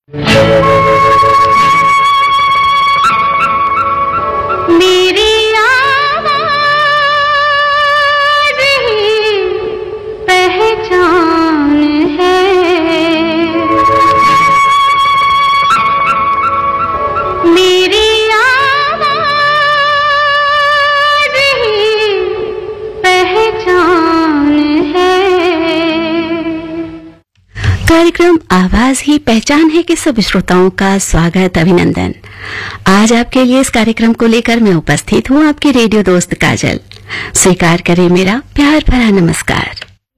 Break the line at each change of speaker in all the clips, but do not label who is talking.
कार्यक्रम आवाज ही पहचान है के सभी श्रोताओं का स्वागत, अभिनंदन। आज आपके लिए इस कार्यक्रम को लेकर मैं उपस्थित हूँ, आपकी रेडियो दोस्त काजल। स्वीकार करें मेरा प्यार भरा नमस्कार।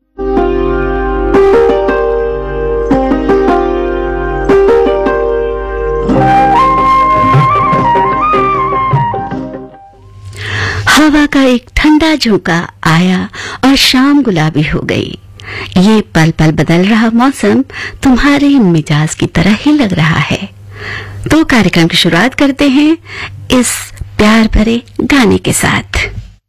हवा का एक ठंडा झोंका आया और शाम गुलाबी हो गई। ये पल पल बदल रहा मौसम तुम्हारे मिजाज की तरह ही लग रहा है। तो कार्यक्रम की शुरुआत करते हैं इस प्यार भरे गाने के साथ।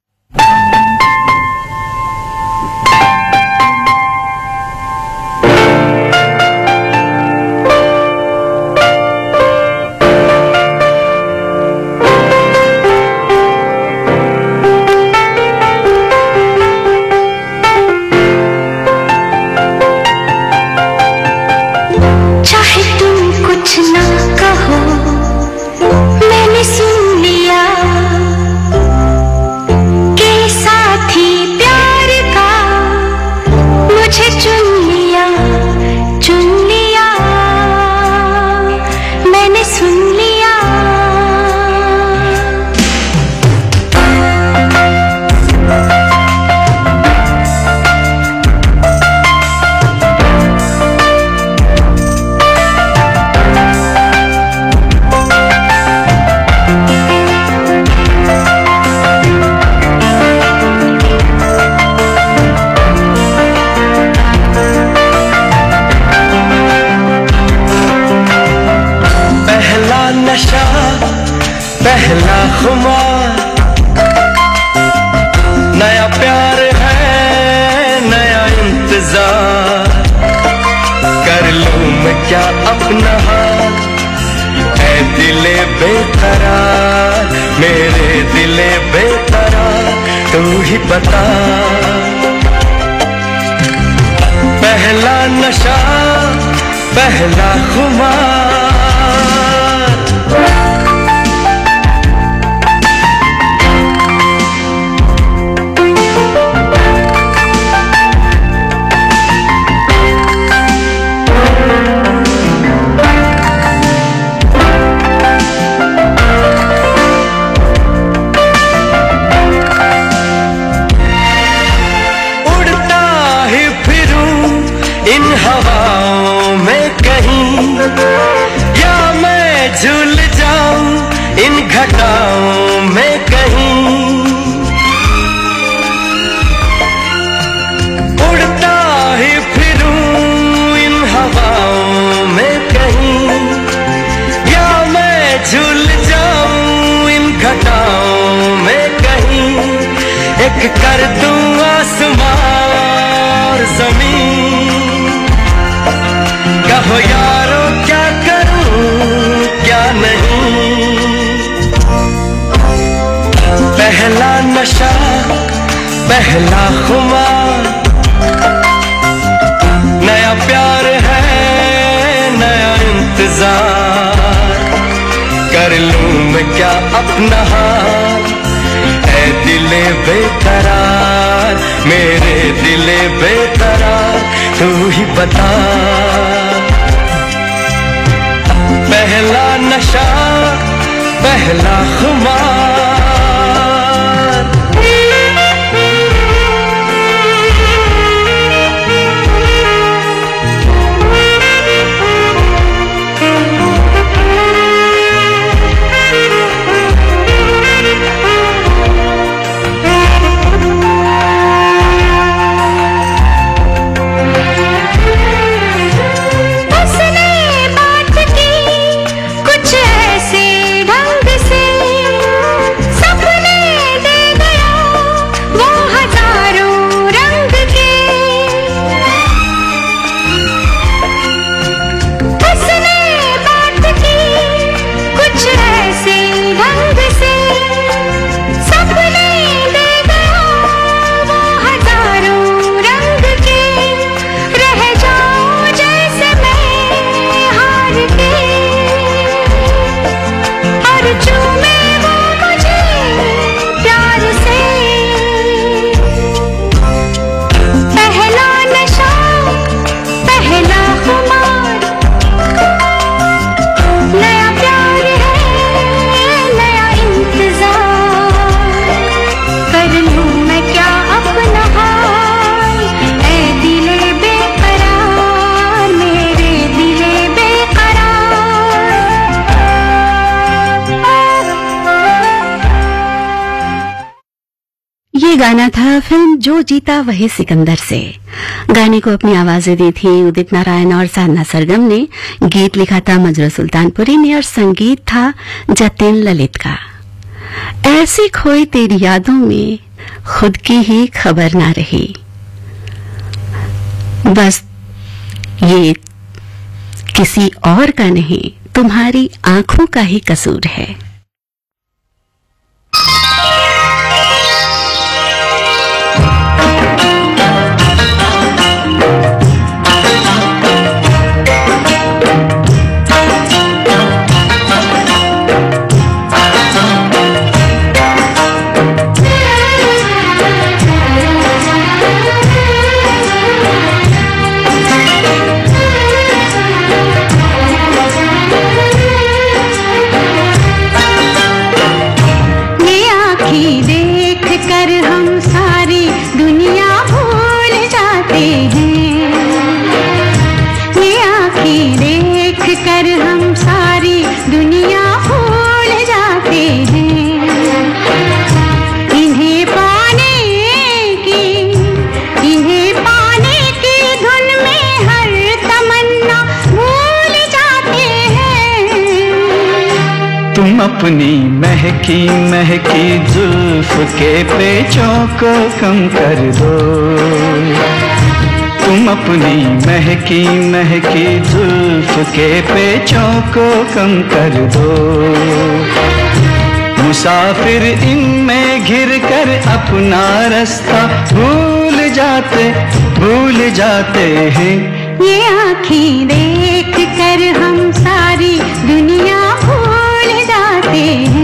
पहला खुमार, नया प्यार है, नया इंतजार। कर लूं मैं क्या अपना हाल, ऐ दिले बेकरार, मेरे दिले बेकरार, तू ही बता। पहला नशा, पहला खुमार, हवाओं में कहीं, या मैं झूल जाऊं इन घटाओं में कहीं। उड़ता ही फिरूं इन हवाओं में कहीं, या मैं झूल जाऊं इन घटाओं में कहीं। एक कर दूं आसमां और जमीन, कहो यारो क्या करूं क्या नहीं। पहला नशा, पहला खुमार, नया प्यार है, नया इंतजार। कर लूं मैं क्या अपना हाल, ऐ दिले बेकरार, मेरे दिले बेकरार, तू ही बता। पहला नशा, पहला खुमार।
कुछ ऐसे ढंग से
गाना था फिल्म जो जीता वही सिकंदर से। गाने को अपनी आवाजें दी थी उदित नारायण और साधना सरगम ने। गीत लिखा था मजरू सुल्तानपुरी ने और संगीत था जतिन ललित का। ऐसी खोई तेरी यादों में खुद की ही खबर ना रही, बस ये किसी और का नहीं, तुम्हारी आंखों का ही कसूर है।
अपनी महकी महकी जुल्फ के पेचों को कम कर दो। तुम अपनी महकी महकी जुल्फ के पेचों को कम कर दो। मुसाफिर इनमें घिर कर अपना रास्ता भूल जाते हैं।
ये आँखें देख कर हम सारी दुनिया भूल जाते हैं।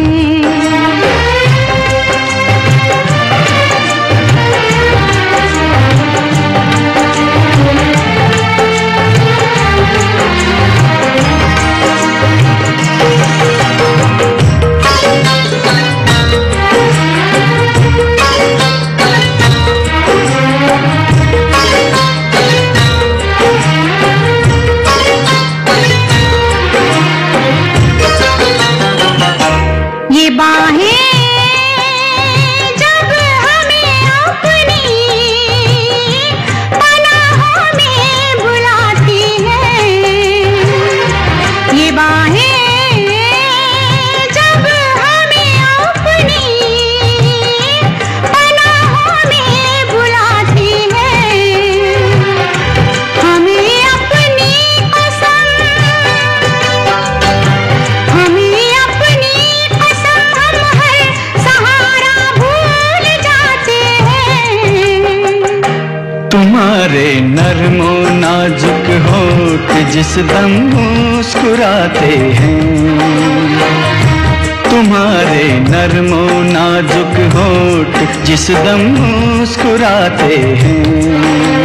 तुम्हारे नर्मो नाजुक होठ जिस दम मुस्कुराते हैं। तुम्हारे नर्मो नाजुक होठ जिस दम मुस्कुराते हैं।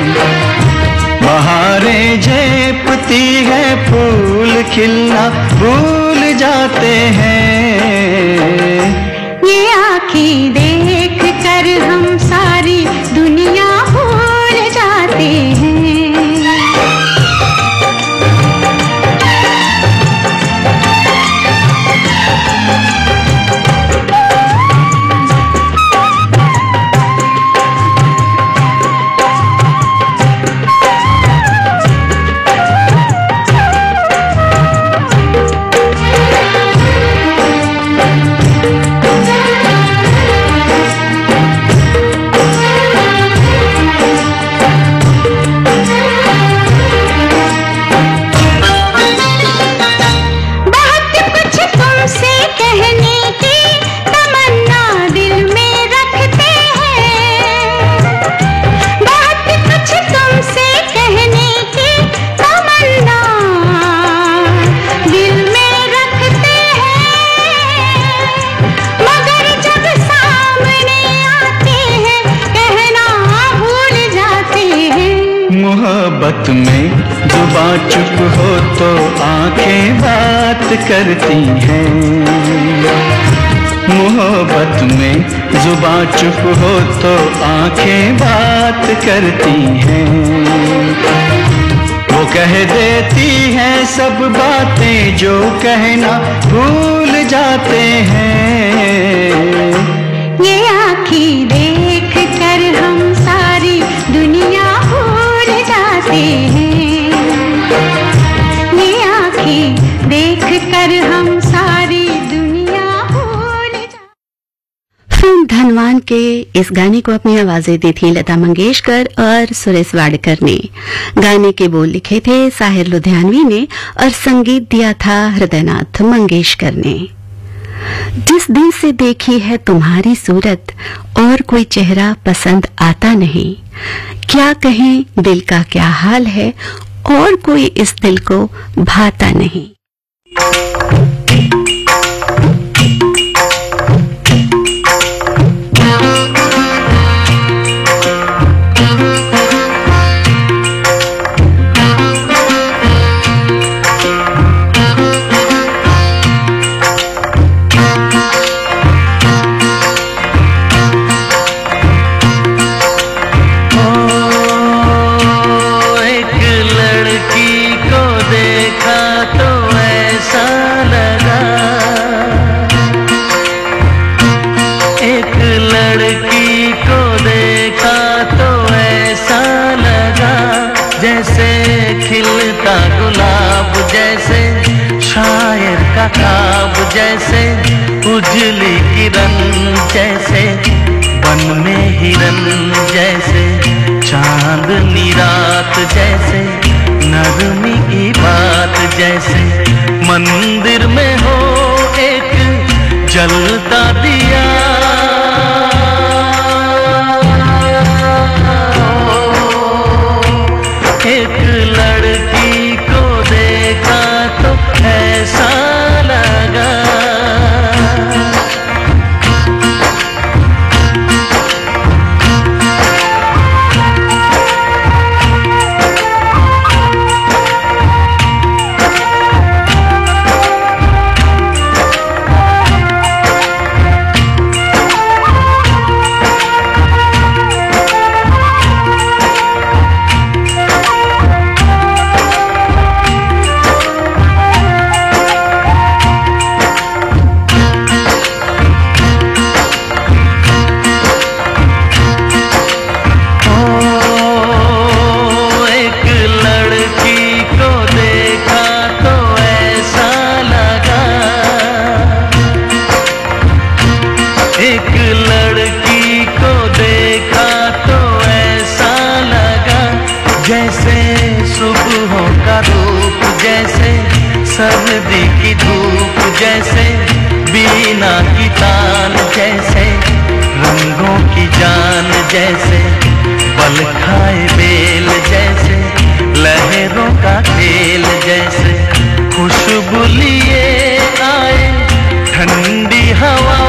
बहारें झेपती है फूल खिलना भूल जाते हैं।
ये आँखें देख कर हम सारी दुनिया भूल जाते हैं।
मोहब्बत में जुबां चुप हो तो आंखें बात करती हैं। मोहब्बत में जुबां चुप हो तो आंखें बात करती हैं। वो कह देती हैं सब बातें जो कहना भूल जाते हैं।
ये आँखें देख कर हम सारी दुनिया भूल जा।
फिल्म धनवान के इस गाने को अपनी आवाजें दी थी लता मंगेशकर और सुरेश वाडकर ने। गाने के बोल लिखे थे साहिर लुधियानवी ने और संगीत दिया था हृदयनाथ मंगेशकर ने। जिस दिन से देखी है तुम्हारी सूरत और कोई चेहरा पसंद आता नहीं, क्या कहें दिल का क्या हाल है और कोई इस दिल को भाता नहीं।
ख्वाब जैसे उजली किरण जैसे वन में हिरन जैसे चांदनी रात जैसे नरमी की बात जैसे मंदिर में हो एक जलता दिया एक लड़की को देखा तो ऐसा लगा सर्दी की धूप जैसे बीना की तान जैसे रंगों की जान जैसे बल खाए बेल जैसे लहरों का खेल जैसे खुशबू लिए आए ठंडी हवा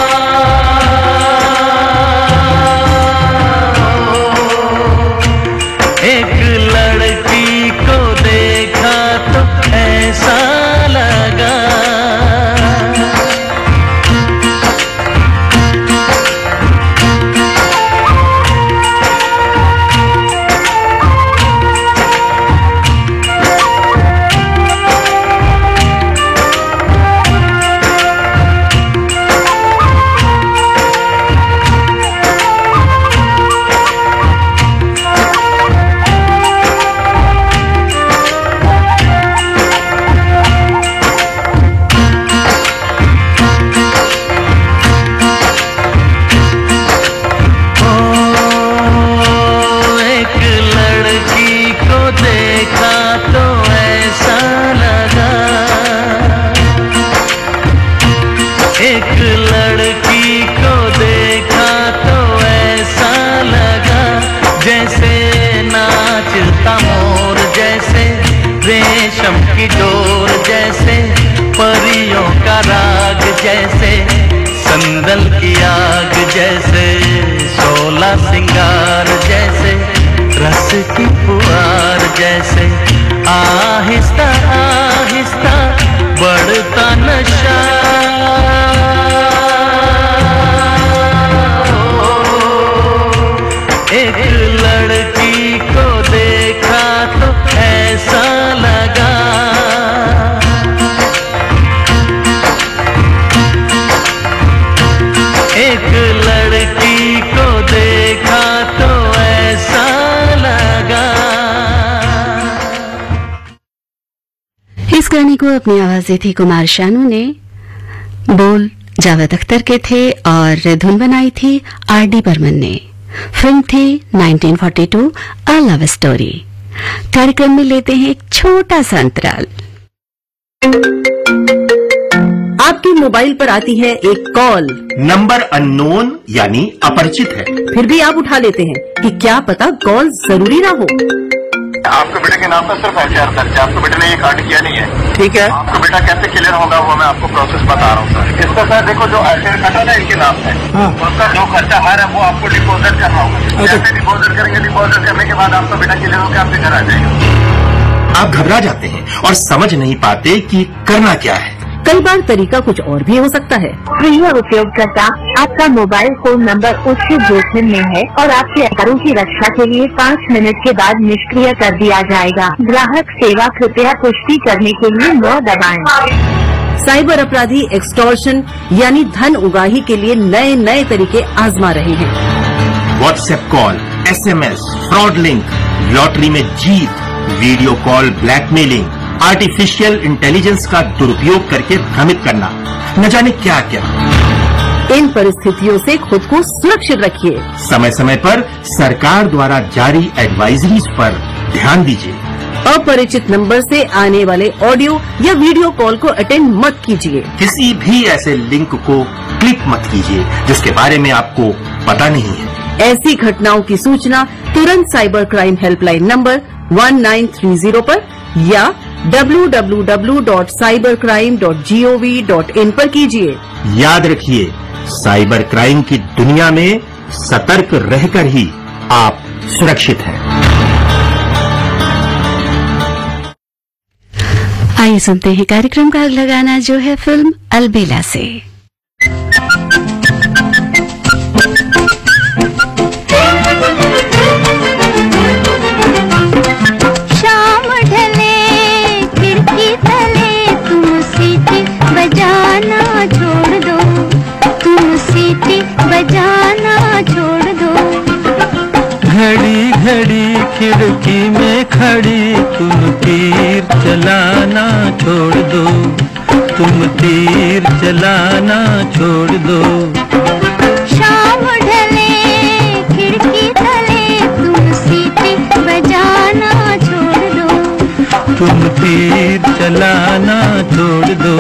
एक लड़की को देखा तो ऐसा लगा रेशम की डोर जैसे परियों का राग जैसे संदल की आग जैसे सोला सिंगार जैसे रस की फुहार जैसे आहिस्ता आहिस्ता बढ़ता नशा एक लड़की को देखा तो ऐसा लगा एक लड़की को देखा तो ऐसा लगा।
इस गाने कहानी को अपनी आवाज दी थी कुमार शानू ने, बोल जावेद अख्तर के थे और धुन बनाई थी आर.डी. बर्मन ने। फिल्म थी 1942 अ लव स्टोरी। कार्यक्रम में लेते हैं एक छोटा सा अंतराल।
आपके मोबाइल पर आती है एक कॉल,
नंबर अननोन यानी अपरिचित है,
फिर भी आप उठा लेते हैं कि क्या पता कॉल जरूरी ना हो।
आपके बेटे के नाम पर सिर्फ एफआईआर दर्ज है, आपके बेटे ने ये कांड किया नहीं है। ठीक है, आपका बेटा कैसे क्लियर होगा वो मैं आपको प्रोसेस बता रहा हूँ सर। इसका सर देखो जो एफआईआर कटा ना इनके नाम है, उसका जो खर्चा आ रहा है वो आपको डिपोजिट करना होगा। जैसे डिपोजिट करेंगे, डिपोजिट करने के बाद आपका बेटा क्लियर होकर आपके घर आ जाएगा।
आप घबरा जाते हैं और समझ नहीं पाते कि करना क्या है।
कई बार तरीका कुछ और भी हो सकता है।
प्रिय उपयोगकर्ता, आपका मोबाइल फोन नंबर उच्च जोखिम में है और आपके आधारों की रक्षा के लिए 5 मिनट के बाद निष्क्रिय कर दिया जाएगा। ग्राहक सेवा, कृपया पुष्टि करने के लिए 9 दबाएं।
साइबर अपराधी एक्सटॉर्शन यानी धन उगाही के लिए नए नए तरीके आजमा रहे हैं।
WhatsApp call, SMS, fraud link, lottery में जीत, video call blackmailing, artificial intelligence का दुरुपयोग करके भ्रमित करना, न जाने क्या क्या।
इन परिस्थितियों से खुद को सुरक्षित रखिए।
समय समय पर सरकार द्वारा जारी एडवाइजरीज पर ध्यान दीजिए।
अपरिचित नंबर से आने वाले ऑडियो या वीडियो कॉल को अटेंड मत कीजिए।
किसी भी ऐसे लिंक को क्लिक मत कीजिए जिसके बारे में आपको पता नहीं है।
ऐसी घटनाओं की सूचना तुरंत साइबर क्राइम हेल्पलाइन नंबर 1930 पर या www.cybercrime.gov.in पर कीजिए।
याद रखिए, साइबर क्राइम की दुनिया में सतर्क रहकर ही आप सुरक्षित हैं।
आइए सुनते हैं कार्यक्रम का अगला गाना जो है फिल्म अलबेला से।
घड़ी घड़ी खिड़की में खड़ी तुम तीर चलाना छोड़ दो, तुम तीर चलाना छोड़ दो।
शाम ढले खिड़की तले तुम सीटी बजाना छोड़ दो,
तुम तीर चलाना छोड़ दो।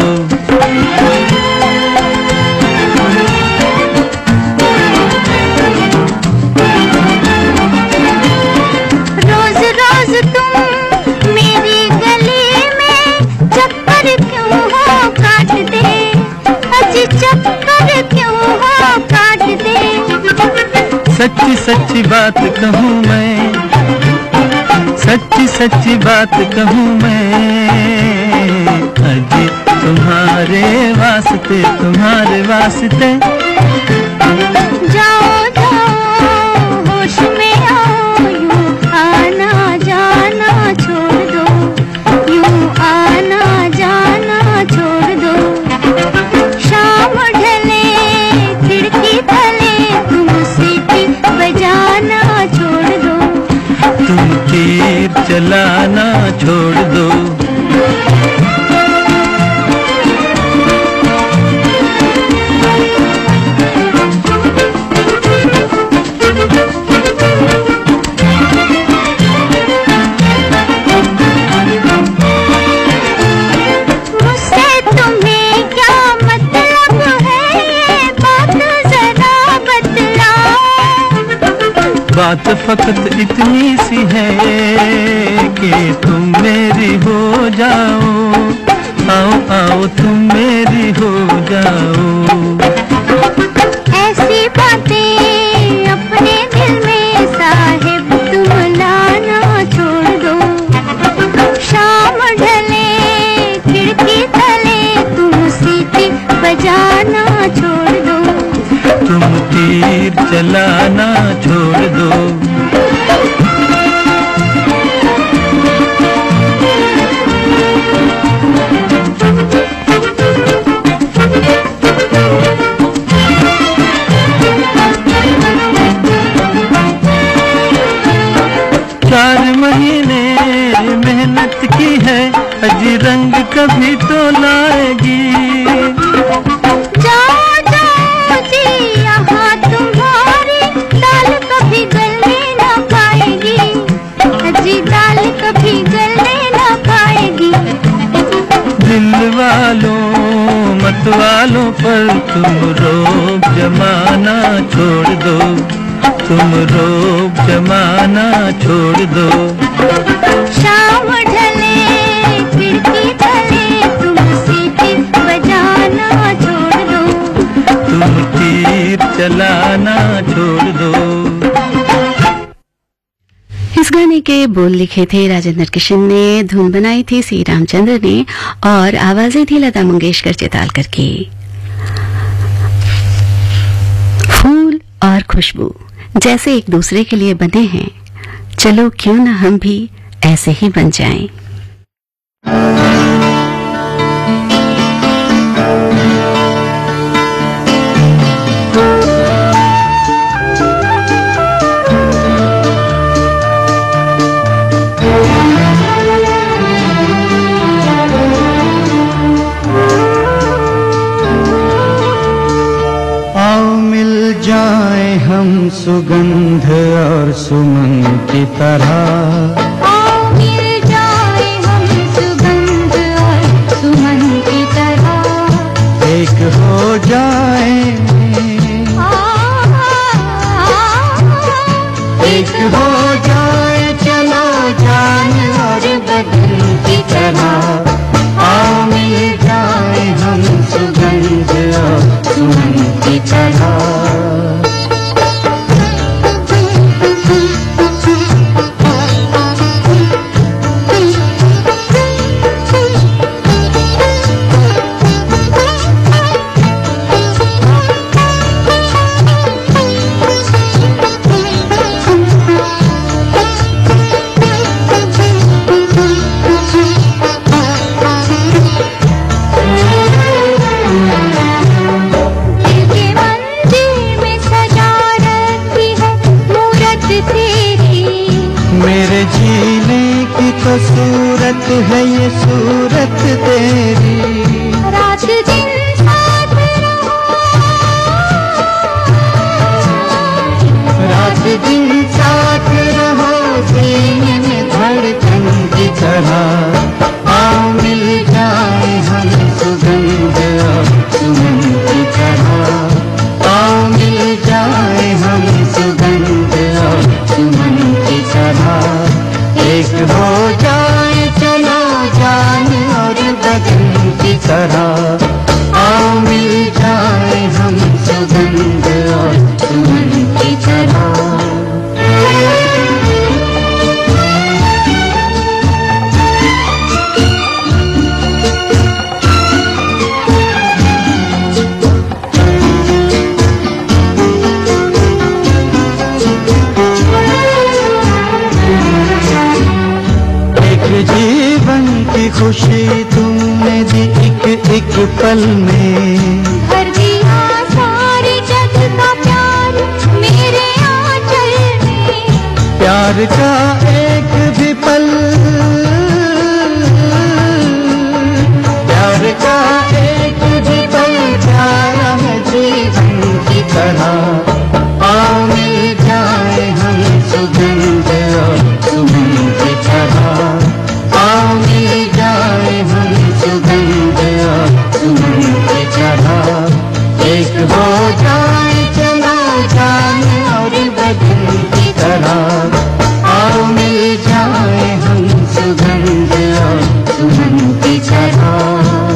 तुम मेरी गली में चक्कर क्यों हो काटते, अजी चक्कर क्यों हो काटते।
सच्ची सच्ची बात कहूँ मैं, सच्ची सच्ची बात कहूँ मैं, अजी तुम्हारे वास्ते, तुम्हारे वास्ते।
जाओ जाओ होश में आओ, यूं आना जाना छोड़ दो, यूं आना जाना छोड़ दो। शाम ढले खिड़की तले तुम सीटी बजाना छोड़ दो,
तुम तीर चलाना छोड़ दो। बात फकत इतनी सी है कि तुम मेरी हो जाओ, आओ आओ तुम मेरी हो जाओ।
ऐसी बातें अपने दिल में साहिब तुम लाना छोड़ दो। शाम ढले खिड़की तले तुम सीटी बजाना छोड़ दो,
तुम तीर चलाना छोड़ दो। चार महीने मेहनत की है, अजी रंग कभी लाएगी।
जाओ जाओ जी यहाँ तुम्हारी दाल कभी गलने न पाएगी, जी दाल कभी गलने न पाएगी।
दिल वालों मत वालों पर तुम रोब जमाना छोड़ दो, तुम रोब जमाना छोड़ दो।
शाम ढले खिड़की तले तुम सीटी बजाना छोड़ दो,
तुम तीर चलाना छोड़ दो।
इस गाने के बोल लिखे थे राजेंद्र किशन ने, धुन बनाई थी सी रामचंद्र ने और आवाजें थी लता मंगेशकर चितालकर की। फूल और खुशबू जैसे एक दूसरे के लिए बने हैं, चलो क्यों ना हम भी ऐसे ही बन जाएं।
सुगंध और सुमन की तरह
आओ मिल जाए हम सुगंध और सुमन की तरह,
एक हो जाए, एक हो जाए चलो जान और बदन की तरह। आओ मिल जाए हम सुगंध और सुमन की तरह। सूरत है ये सूरत तेरी,
रात दिन साथ रहो,
रात दिन साथ रहो सीने में धड़कन की तरह। आओ मिल जाए हम सुगंध और सुमन की तरह। आओ मिल जाए हम सुगंध और सुमन की तरह। एक हो जाए चलो जान और बदन की तरह। आओ मिल जाए हम सुगंध और सुमन की तरह। जीवन की खुशी तुमने दी एक एक पल में,
भर दिया सारे जग का प्यार मेरे आंचल में।
प्यार का एक भी पल, प्यार का एक भी पल प्यारा है जीवन की तरह। आओ मिल जाए हम सुगंध और सुमन की तरह। आओ मिल जाए हम सुगंध और सुमन की तरह। एक हो जाए चलो जान और बदन की तरह। आओ मिल जाए हम सुगंध और सुमन की तरह।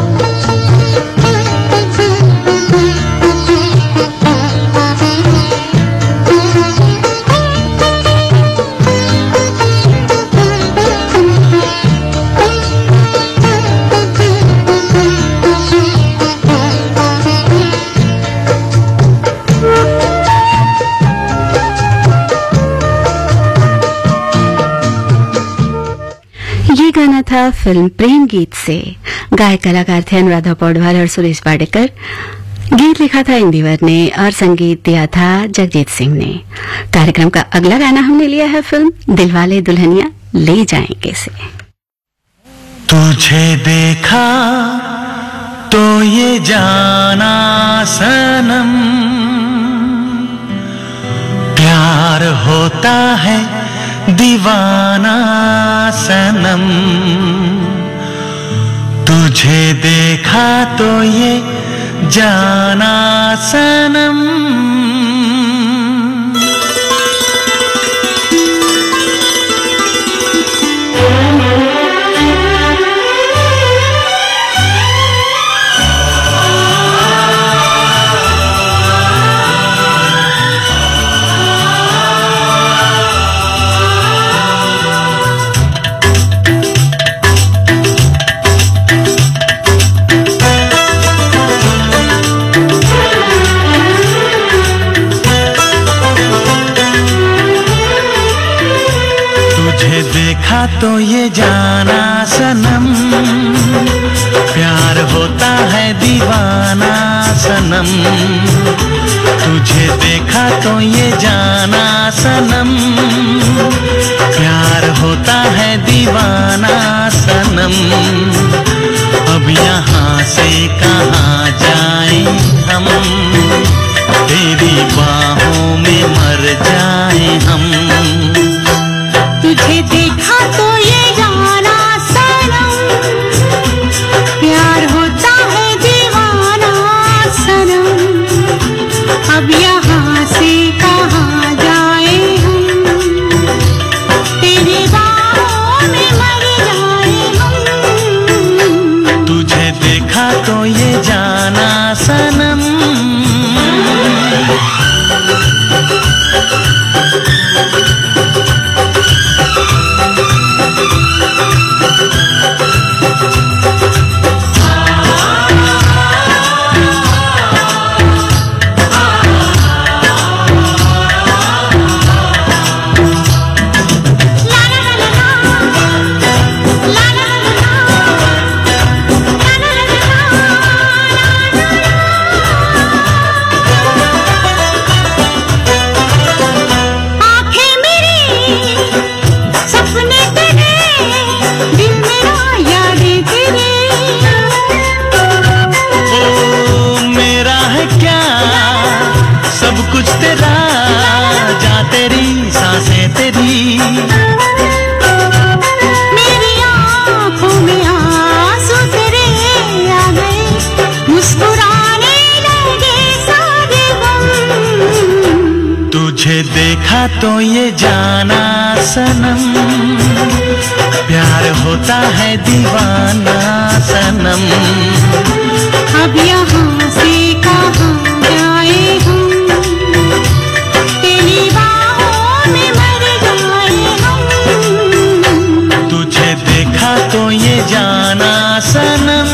गाना था फिल्म प्रेम गीत से। गायक कलाकार थे अनुराधा पौडवाल और सुरेश वाडेकर। गीत लिखा था इंदिवर ने और संगीत दिया था जगजीत सिंह ने। कार्यक्रम का अगला गाना हमने लिया है फिल्म दिलवाले दुल्हनिया ले जाएंगे से।
तुझे देखा ये जाना सनम, प्यार होता है दीवाना सनम। तुझे देखा तो ये जाना सनम। देखा तो ये जाना सनम, प्यार होता है दीवाना सनम। तुझे देखा तो ये जाना सनम, प्यार होता है दीवाना सनम। अब यहाँ से कहाँ जाएं हम, तेरी बाहों में मर जाएं हम।
तुझे देखा तो ये जाना सनम, प्यार होता है दीवाना सनम। अब यहाँ से कहाँ जाए हम, तेरी बाहों में मर जाए हम।
तुझे देखा तो ये जाना सनम। देखा तो ये जाना सनम, प्यार होता है दीवाना सनम।
अब यहाँ से कहाँ जाए हम, तेरी बाहों में मर जाए हम।
तुझे देखा तो ये जाना सनम।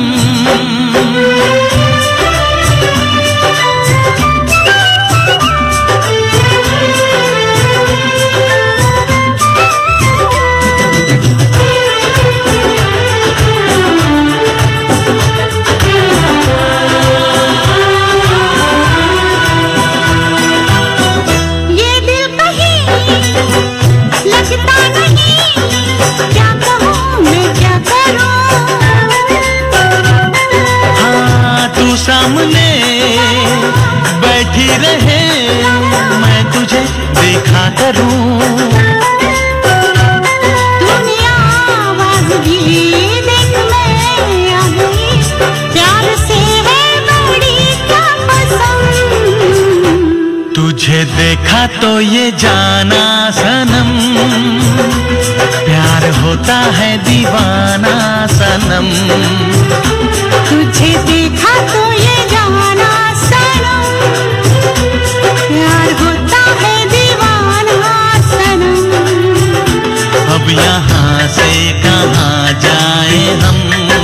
सामने बैठी रहे मैं तुझे देखा करूं।
दुनिया आवाज भी देख मैं आ गई, प्यार से है बड़ी क्या पसंद।
तुझे देखा तो ये जाना सनम, प्यार होता है दीवाना सनम।
तुझे देखा तो ये जाना सनम, प्यार होता है दीवाना सनम।
अब यहाँ से कहाँ जाए हम,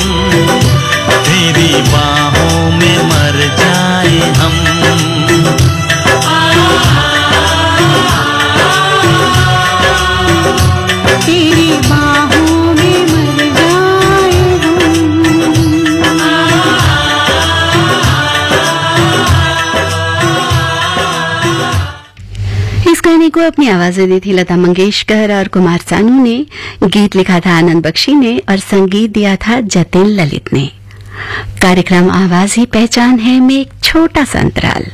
तेरी बाहों में मर जाए हम।
तेरी बाहों में मर जाए
इस गाने को अपनी आवाजें दी थी लता मंगेशकर और कुमार सानू ने, गीत लिखा था आनंद बख्शी ने और संगीत दिया था जतिन ललित ने। कार्यक्रम आवाज ही पहचान है में एक छोटा सा अंतराल।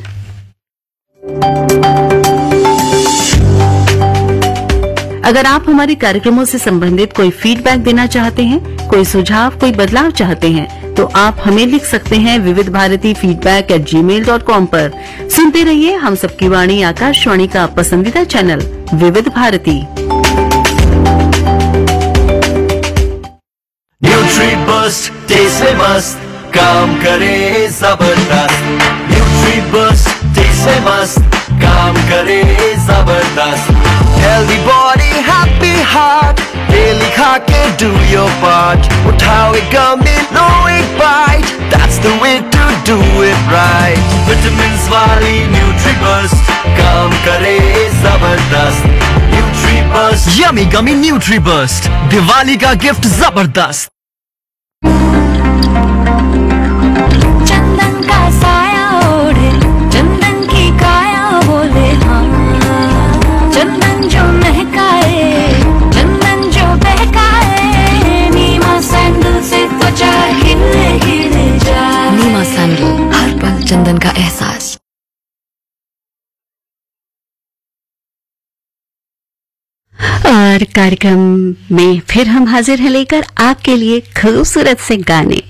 अगर आप हमारे कार्यक्रमों से संबंधित कोई फीडबैक देना चाहते हैं, कोई सुझाव, कोई बदलाव चाहते हैं, तो आप हमें लिख सकते हैं विविध भारती feedback@gmail.com पर। सुनते रहिए हम सबकी वाणी, आकाशवाणी का पसंदीदा चैनल विविध भारती।
न्यूट्रीबस्ट टेस्ट से मस्त, काम करे जबरदस्त। न्यूट्रीबस्ट टेस्ट से मस्त, काम करे जबरदस्त। Healthy body happy heart, daily खा के डू योर पार्ट। उठाओ एक गमी, लो एक bite, that's the way to do it right. Vitamins वाली न्यूट्रीबस्ट, काम करे जबरदस्त। न्यूट्रीबस्ट यमी गमी न्यूट्रीबस्ट, दिवाली का गिफ्ट जबरदस्त।
चंदन का साया ओढ़े, चंदन की काया बोले हाँ। चंदन जो महकाए, चंदन जो बहकाए, नीमा सैंडल से त्वचा हिले हिले जाए।
नीमा सैंडल, हर पल चंदन का एहसास।
और कार्यक्रम में फिर हम हाजिर हैं लेकर आपके लिए खूबसूरत से गाने।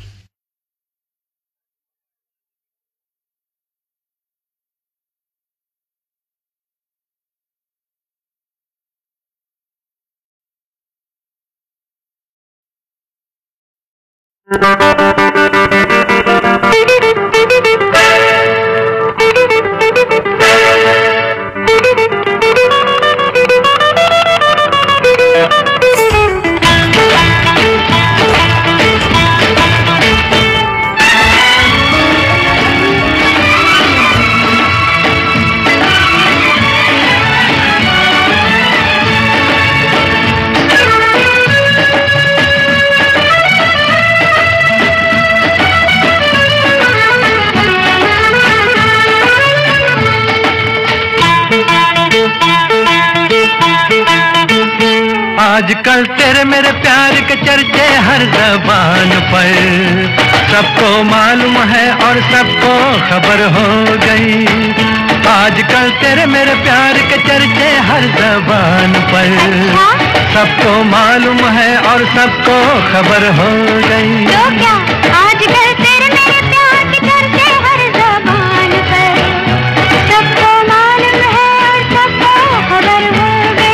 आजकल तेरे मेरे प्यार के चर्चे हर ज़बान पर, सबको मालूम है और सबको खबर हो गई। आजकल तेरे मेरे प्यार के चर्चे हर ज़बान पर, सबको मालूम है और सबको खबर हो गई।
तो क्या आजकल तेरे मेरे प्यार के चर्चे हर ज़बान पर, सबको मालूम है और सबको खबर हो गई।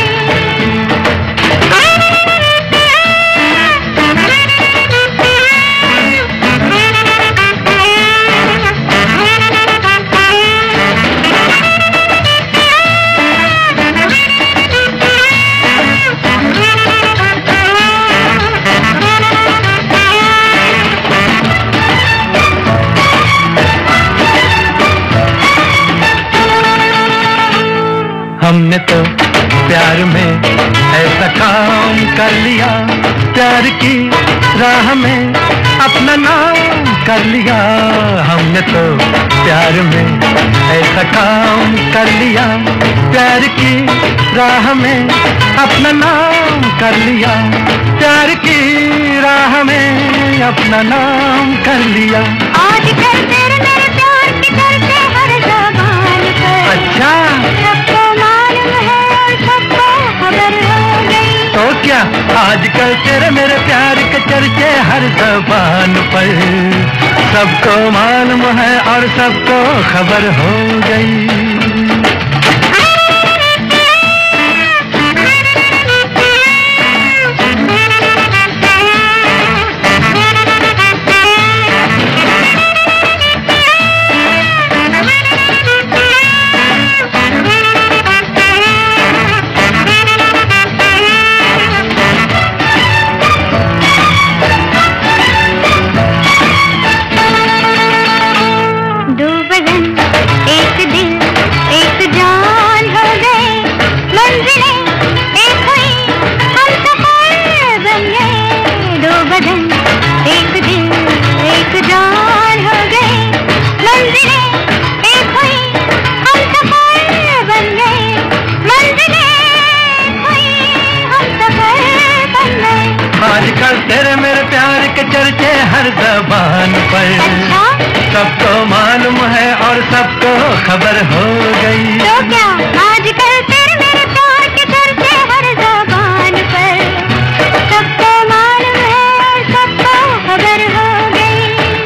हमने तो प्यार में ऐसा काम कर लिया, प्यार की राह में अपना नाम कर लिया। हमने तो प्यार में ऐसा काम कर लिया, प्यार की राह में अपना नाम कर लिया। प्यार की राह में अपना नाम कर लिया।
आजकल तेरे मेरे प्यार के चर्चे हर ज़बान पर,
अच्छा,
सबको मालूम है और सबको खबर हो गई।
तो क्या आजकल तेरे मेरे प्यार के चर्चे हर ज़बान पर, सबको मालूम है और सबको खबर हो गई।
दो बदन एक दिल अच्छा?
सबको मालूम है और सबको खबर हो गई।
तो क्या आजकल तेरे मेरे प्यार के चर्चे हर ज़बान पर, सबको मालूम है और सबको खबर हो गई।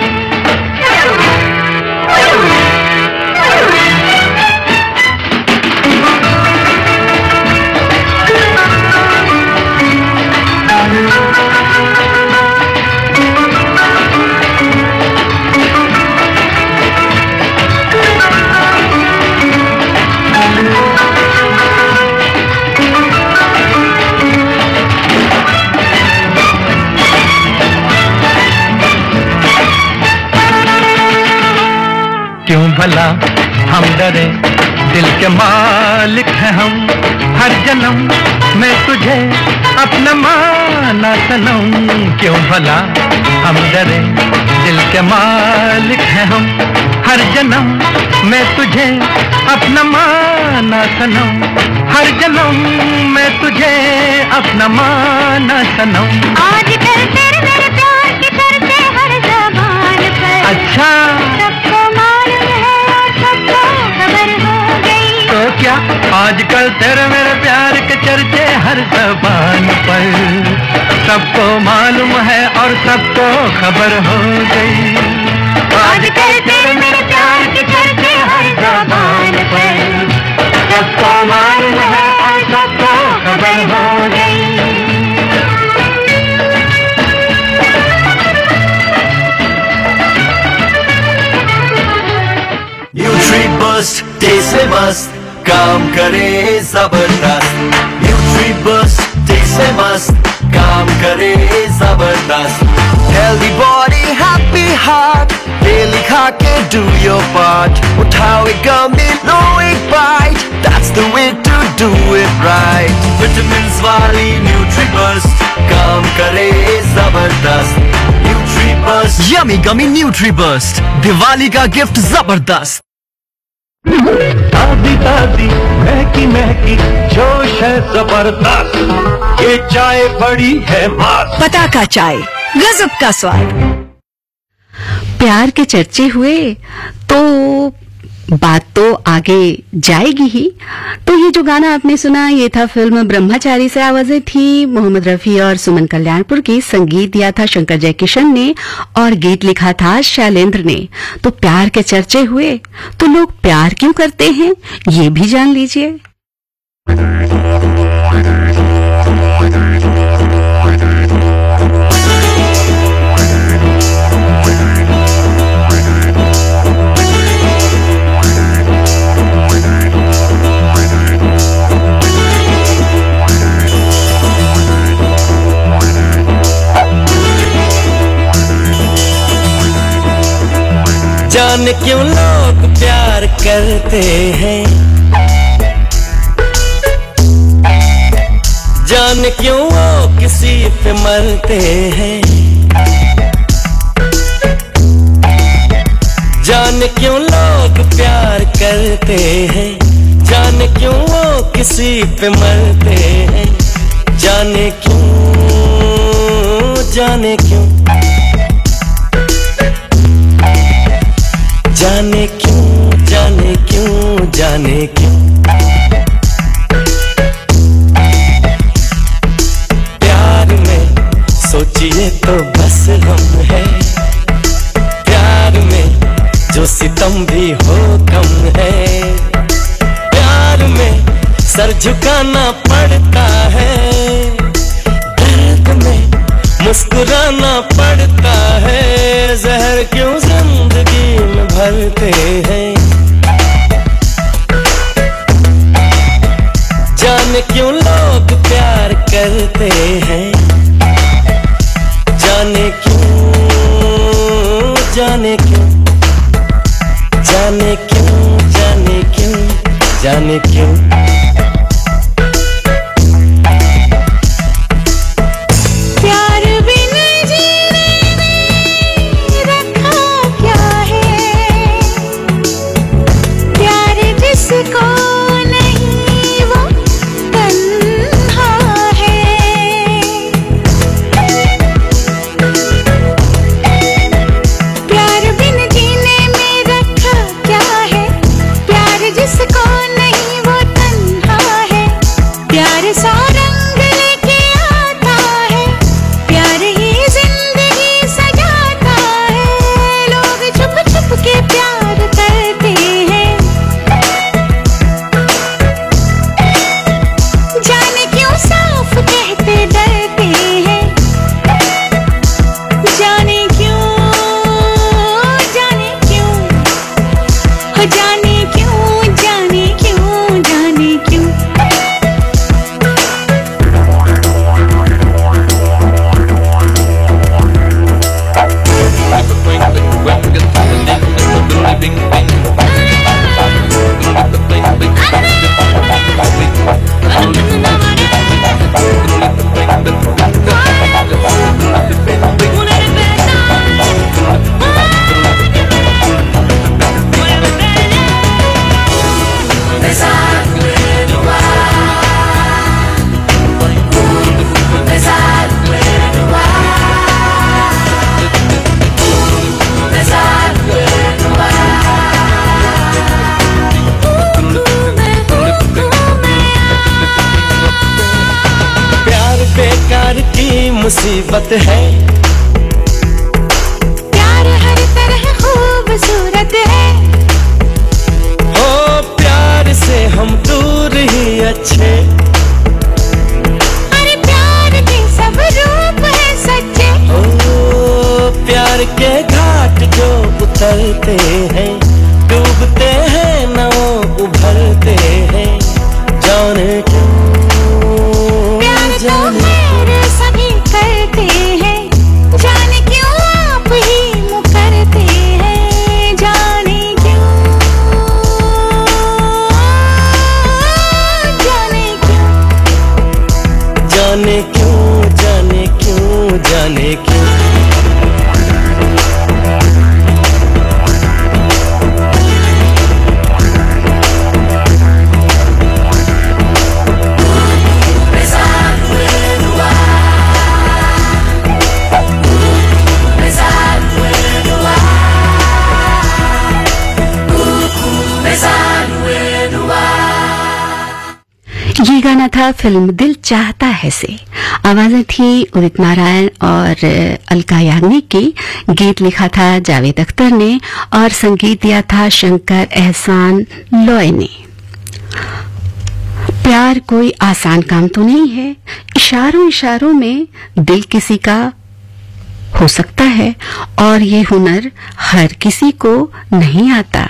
क्यों भला हम डरे, दिल के मालिक हैं हम, हर जन्म मैं तुझे अपना माना सनम। क्यों भला हम डरे, दिल के मालिक हैं हम, हर जन्म मैं तुझे अपना माना सनम, हर जन्म मैं तुझे अपना माना सनम।
आजकल तेरे मेरे प्यार के चर्चे हर ज़बान पर,
अच्छा
सबको मालूम है और सबको खबर हो गई।
तो क्या आजकल तेरे मेरे प्यार के चर्चे हर ज़बान पर, सबको मालूम है और सबको खबर हो गई। आजकल तेरे मेरे प्यार के चर्चे हर ज़बान पर, सबको मालूम है और सबको खबर हो गई।
न्यूट्रीबस्ट टेस्ट से मस्त, काम करे जबरदस्त। न्यूट्रीबस्ट टेस्ट से मस्त, काम करे जबरदस्त। Healthy body happy heart, daily खा के डू योर पार्ट। उठाओ एक गमी लो एक bite, that's the way to do it right. Vitamins वाली न्यूट्रीबस्ट, काम करे जबरदस्त। न्यूट्रीबस्ट यमी गमी न्यूट्रीबस्ट, दिवाली का गिफ्ट जबरदस्त।
ताजी ताजी महकी महकी जोश है जबरदस्त, ये चाय बड़ी है मस्त।
पटाखा चाय, गजब का स्वाद।
प्यार के चर्चे हुए तो बात तो आगे जाएगी ही। तो ये जो गाना आपने सुना ये था फिल्म ब्रह्मचारी से, आवाजें थी मोहम्मद रफी और सुमन कल्याणपुर की, संगीत दिया था शंकर जयकिशन ने और गीत लिखा था शैलेंद्र ने। तो प्यार के चर्चे हुए तो लोग प्यार क्यों करते हैं ये भी जान लीजिए।
जाने क्यों लोग प्यार करते हैं, जाने क्यों वो किसी पे मरते हैं, जाने क्यों लोग प्यार करते हैं, जाने क्यों वो किसी पे मरते हैं। जाने क्यों, जाने क्यों, जाने क्यों, जाने क्यों, जाने क्यों। प्यार में सोचिए तो बस हम हैं, प्यार में जो सितम भी हो कम है। प्यार में सर झुकाना पड़ता है, दर्द में मुस्कुराना पड़ता है। जहर क्यों जिंदगी में भरते हैं, जाने क्यों लोग प्यार करते हैं। जाने क्यों, जाने क्यों, जाने क्यों, जाने क्यों, जाने क्यों।
प्यार
मुसीबत है।
प्यार हर तरह खूबसूरत है।
ओ प्यार से हम दूर ही अच्छे।
अरे प्यार के सब रूप है सच्चे।
ओ प्यार के घाट जो उतरते हैं, डूबते हैं न वो उभरते हैं। जाने क्यों
मेरे सभी करते हैं, जाने क्यों आप ही मुकरते हैं। जाने क्यों, जाने क्यों,
जाने क्यों, जाने क्यों, जाने क्यों।
ये गाना था फिल्म दिल चाहता है से। आवाजें थी उदित नारायण और अलका याग्निक की। गीत लिखा था जावेद अख्तर ने और संगीत दिया था शंकर एहसान लॉय ने। प्यार कोई आसान काम तो नहीं है। इशारों इशारों में दिल किसी का हो सकता है और ये हुनर हर किसी को नहीं आता।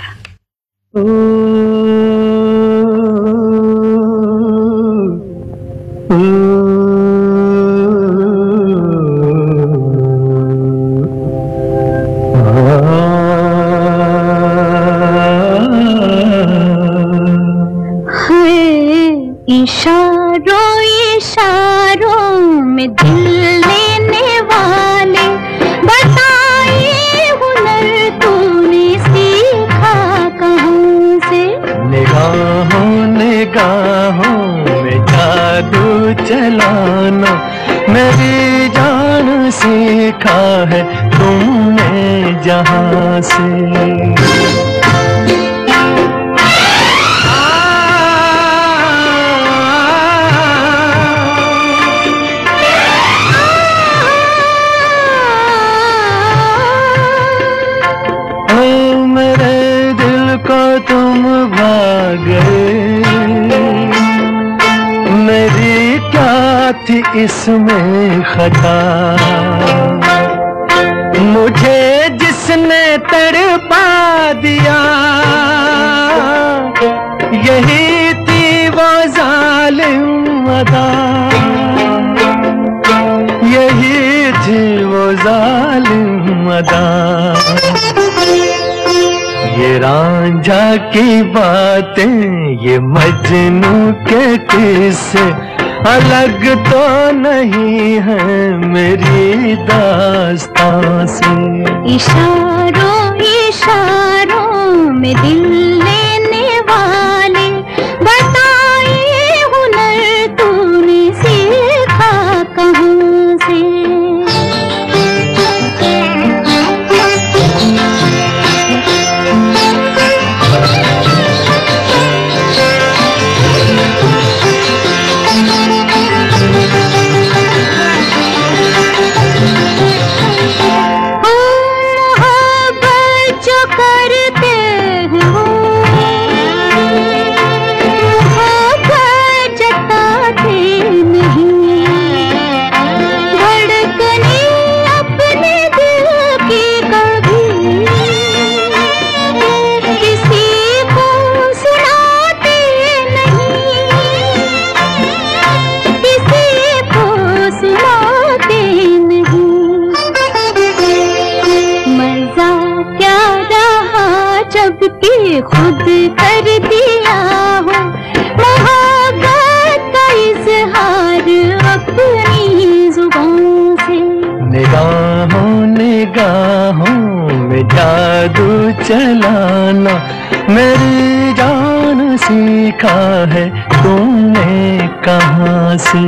इशारों इशारों में दिल लेने वाले, बताइए हुनर तूने सीखा कहाँ से।
निगाहों निगाहों में जादू चलाना मेरी जान सीखा है तुमने जहाँ से। तुम भाग गए, मेरी क्या थी इसमें खता। मुझे जिसने तड़पा दिया, यही थी वो जालिम अदा, यही थी वो जालिम अदा। ये रांझा की बातें, ये मजनू के किस्से अलग तो नहीं है मेरी दास्तां से।
इशारों इशारों में दिल लेने वाले, बताइए हुनर तूने सीखा कहाँ से। खुद कर दिया हो मोहब्बत का इजहार अपनी जुबान से।
निगाहों निगाहों में जादू चलाना मेरी जान सीखा है तुमने कहाँ से।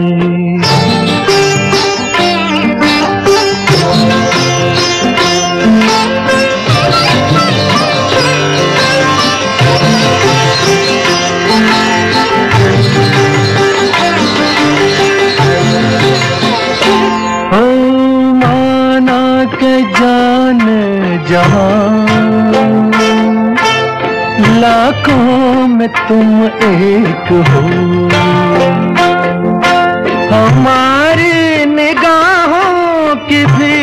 लाखों में तुम एक हो, हमारी निगाहों की भी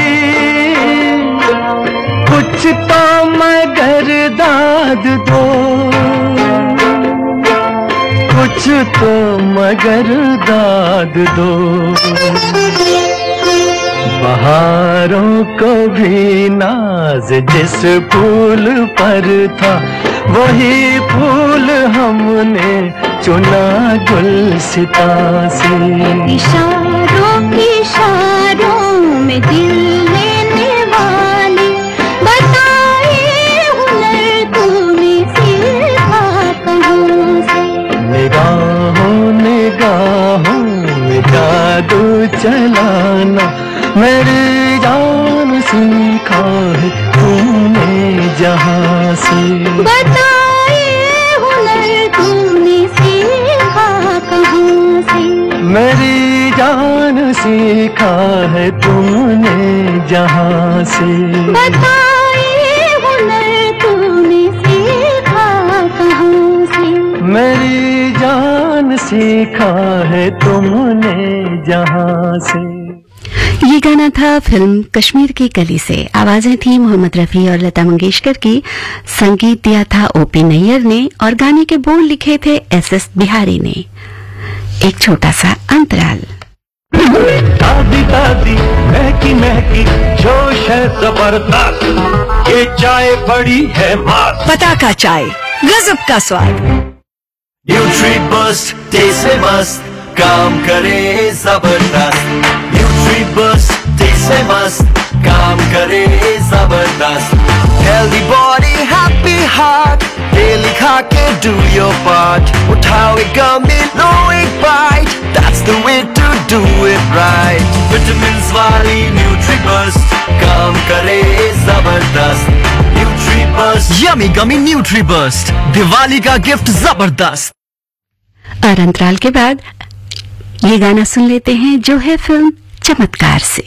कुछ तो मगर दाद दो, कुछ तो मगर दाद दो। बहारों को भी नाज जिस फूल पर था, वही फूल हमने चुना गुलसिता से।
इशारों में दिल लेने वाली, बताए हुनर तूने सीखा कहाँ से।
निगाहों निगाहों में जादू चलाना, मेरी जान सीखा है तूने जहाँ से।
बताए हुनर तूने सीखा कहाँ से।
मेरी जान सीखा है तुमने जहाँ से।
बताए हुनर तूने सीखा कहाँ से।
मेरी जान सीखा है तुमने जहाँ से।
ये गाना था फिल्म कश्मीर की कली से। आवाजें थी मोहम्मद रफी और लता मंगेशकर की, संगीत दिया था ओपी नैयर ने और गाने के बोल लिखे थे एस.एस. बिहारी ने। एक छोटा सा अंतराल।
दादी दादी महकी महकी जोश है जबरदस्त, ये चाय बड़ी है मस्त।
पताका चाय गजब का स्वाद।
न्यूट्री बस्ट टेस्ट से मस्त, काम करे जबरदस्त। न्यूट्री बस्ट टेस्ट से मस्त, काम करे जबरदस्त। Healthy body happy heart, daily खा के डू योर पार्ट। उठाओ एक गमी लो एक bite, that's the way to do it right. Vitamins वाली न्यूट्री बस्ट, काम करे जबरदस्त। Nutribust yummy gummy Nutribust, Diwali का गिफ्ट जबरदस्त।
और अंतराल के बाद ये गाना सुन लेते हैं जो है फिल्म चमत्कार से।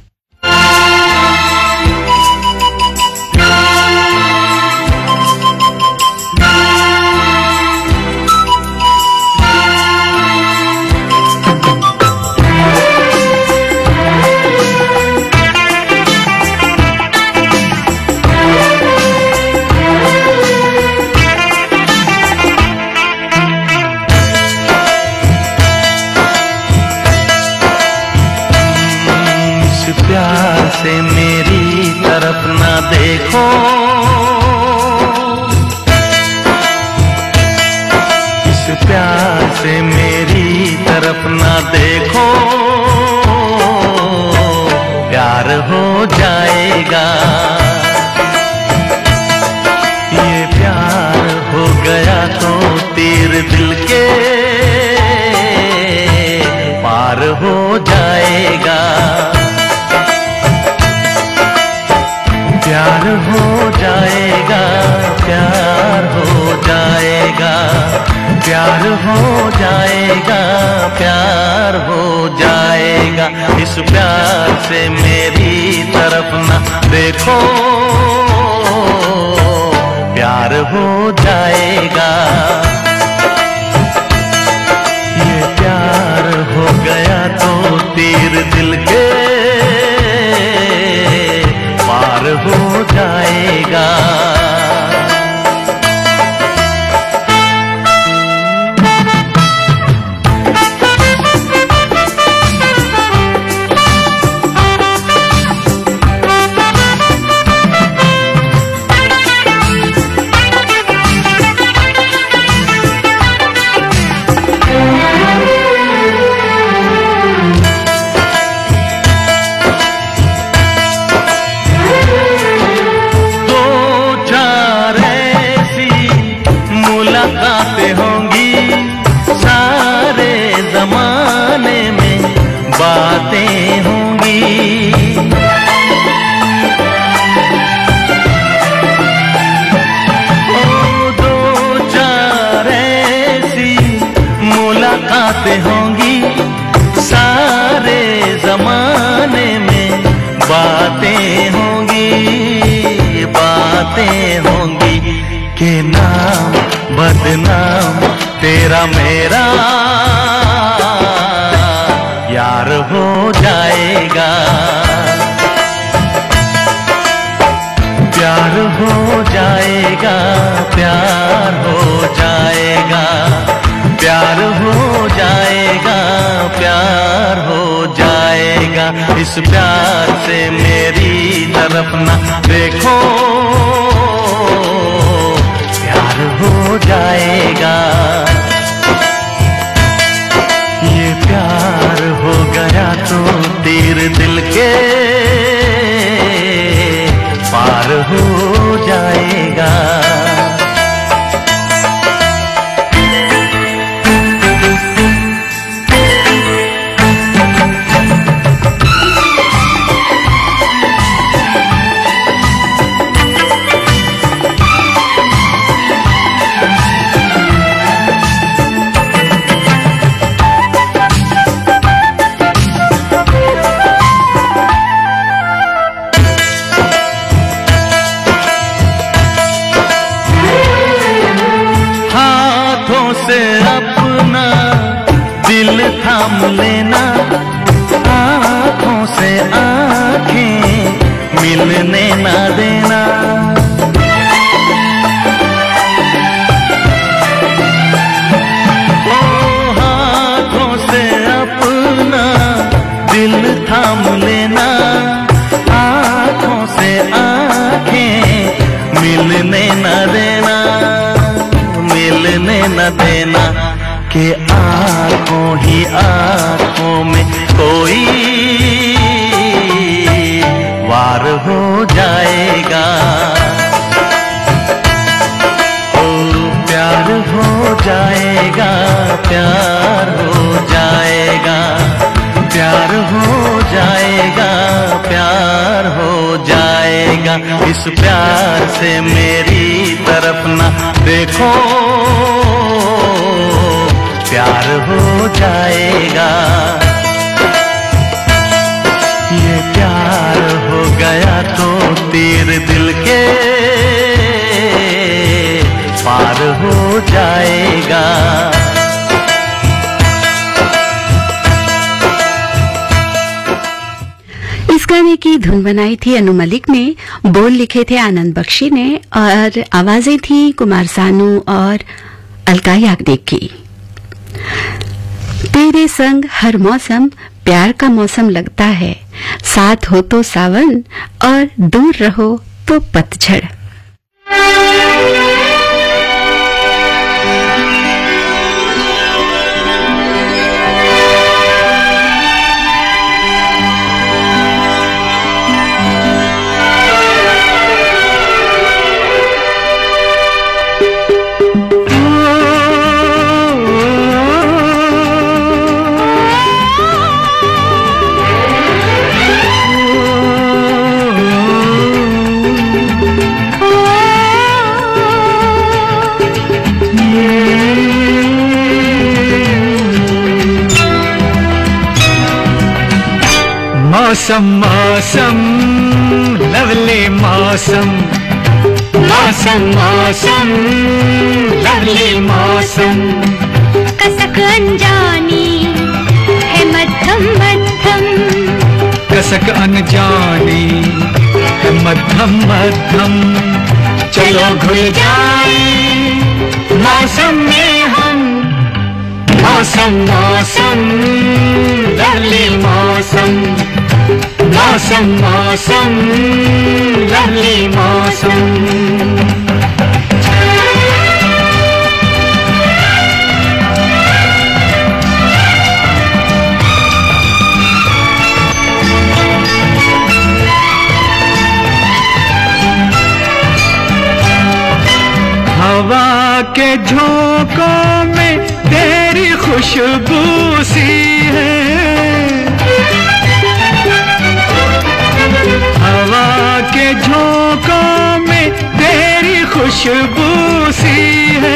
प्यार से मेरी तरफ ना देखो, इस प्यार से मेरी तरफ ना देखो, प्यार हो जाएगा। ये प्यार हो गया तो तीर दिल के पार हो जाएगा। प्यार हो जाएगा, प्यार हो जाएगा, प्यार हो जाएगा, प्यार हो जाएगा। इस प्यार से मेरी तरफ ना देखो, प्यार हो जाएगा। ये प्यार हो गया तो तीर दिल के पार हो जाएगा।
बातें होंगी कि नाम बदनाम तेरा मेरा यार हो जाएगा, प्यार हो जाएगा, प्यार हो जाएगा, प्यार हो जाएगा, प्यार हो जाएगा। इस प्यार से मेरी तरफ ना देखो, प्यार हो जाएगा। ये प्यार हो गया तो तीर दिल के पार हो जाएगा। दिल थाम लेना, आँखों से आँखें मिलने ना देना। ओ हाथों से अपना दिल थाम लेना, आँखों से आँखें मिलने ना देना, मिलने ना देना। कि आँखों ही आँखों में कोई वार हो जाएगा। ओ प्यार हो जाएगा, प्यार हो जाएगा, प्यार हो जाएगा, प्यार हो जाएगा। इस प्यार से मेरी तरफ ना देखो, प्यार हो जाएगा। ये प्यार हो गया तो तीर दिल के पार हो जाएगा।
इस गाने की धुन बनाई थी अनु मलिक ने, बोल लिखे थे आनंद बख्शी ने और आवाजें थी कुमार सानू और अलका याग्निक की। तेरे संग हर मौसम प्यार का मौसम लगता है, साथ हो तो सावन और दूर रहो तो पतझड़।
मौसम मौसम लवली मौसम, मौसम मौसम लवली मौसम।
कसक अनजानी है मध्यम मध्यम,
कसक अनजानी है मध्यम मध्यम। चलो घुल जाए मौसम में हम, मौसम मौसम लवली मौसम, मौसम मौसम लवली मौसम। हवा के झोंकों में तेरी खुशबू सी है, हवा के झोंकों में तेरी खुशबू सी है।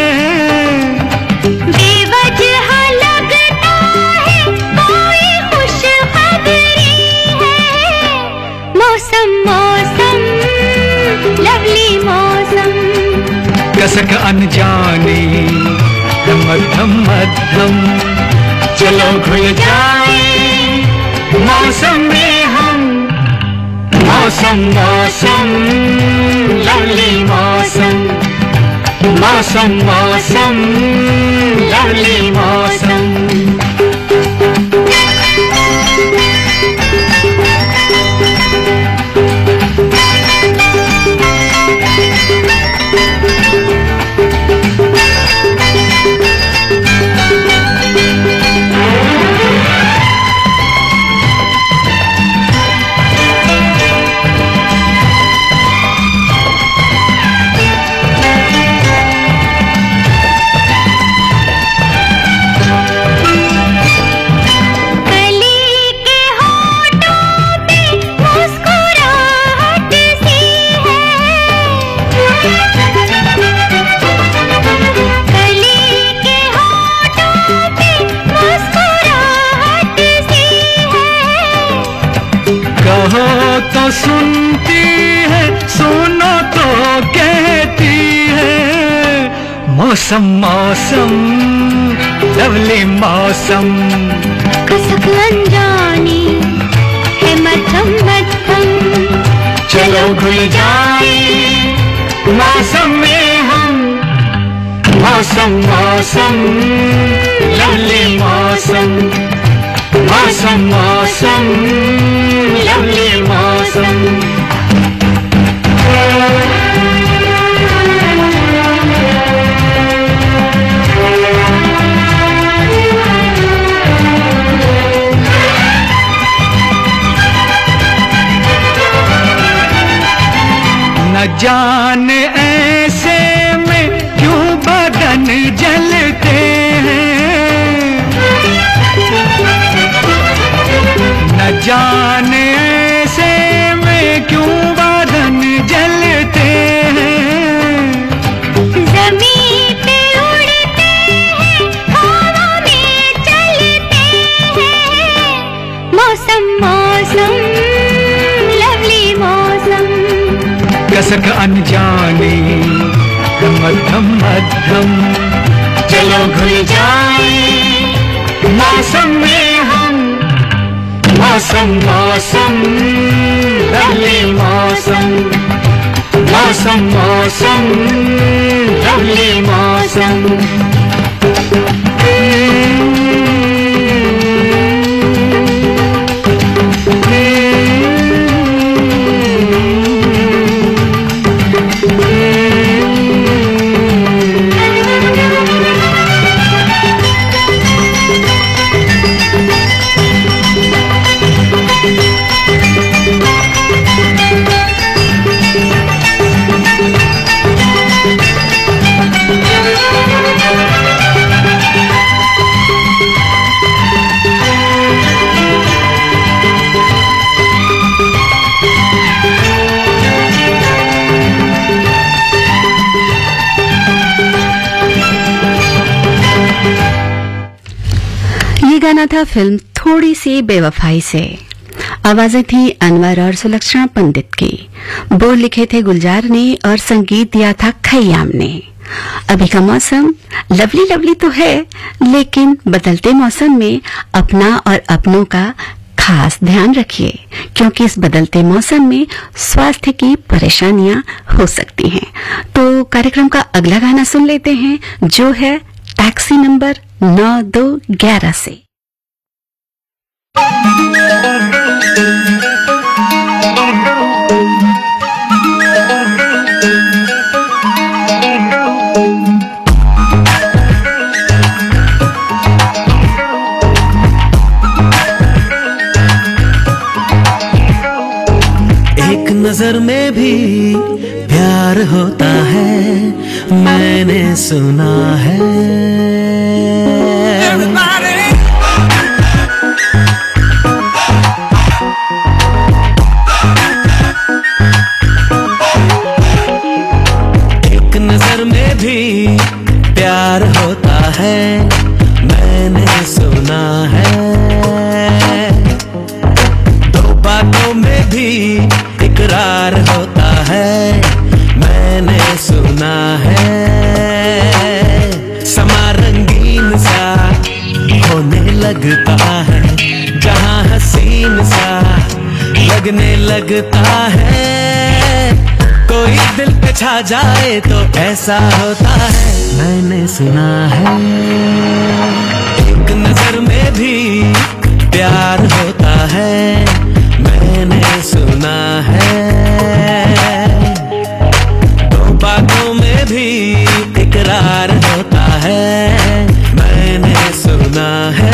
बेवजह लगता है कोई खुशखबरी है, मौसम मौसम लवली मौसम।
कसक अनजाने मध्यम मध्यम, चलो घुल जाए मौसम में हम, मौसम मौसम लवली मौसम, मौसम मौसम लवली मौसम। तो सुनती है, सुनो तो कहती है, मौसम मौसम लवली मौसम।
कसक अनजानी है मध्यम मध्यम,
चलो घुल जाए मौसम में हम, मौसम मौसम लवली मौसम, मौसम मौसम लवली मौसम। न जाने ऐसे में क्यों बदन जलते हैं, न जाने ऐसे में क्यों बदन जलते हैं।
ज़मीन पे उड़ते हैं, हवा में चलते हैं, मौसम मौसम लवली मौसम।
कसक अनजाने मध्यम मध्यम, चलो घुल जाए मौसम में हम, मौसम मौसम लवली मौसम, मौसम मौसम लवली मौसम।
गाना था फिल्म थोड़ी सी बेवफाई से। आवाजें थी अनवर और सुलक्षणा पंडित की, बोल लिखे थे गुलजार ने और संगीत दिया था खयाम ने। अभी का मौसम लवली लवली तो है, लेकिन बदलते मौसम में अपना और अपनों का खास ध्यान रखिए, क्योंकि इस बदलते मौसम में स्वास्थ्य की परेशानियां हो सकती हैं। तो कार्यक्रम का अगला गाना सुन लेते हैं, जो है टैक्सी नंबर 9211 से।
एक नजर में भी प्यार होता है, मैंने सुना है। एक नजर में भी प्यार होता है, मैंने सुना है। दो बातों में भी इकरार होता है, मैंने सुना है। लगता है, जहाँ हसीन सा लगने लगता है। कोई दिल पे छा जाए तो ऐसा होता है, मैंने सुना है। एक नजर में भी प्यार होता है, मैंने सुना है। दो बातों में भी इकरार होता है, मैंने सुना है।